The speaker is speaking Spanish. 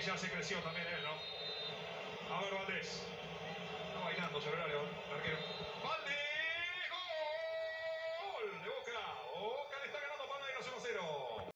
ya se creció también él, ¿no? A ver, Valdés. Está bailando sobre el área, el arquero. ¡Valdés! ¡Gol! De Boca. Boca le está ganando Palmeiras 1-0.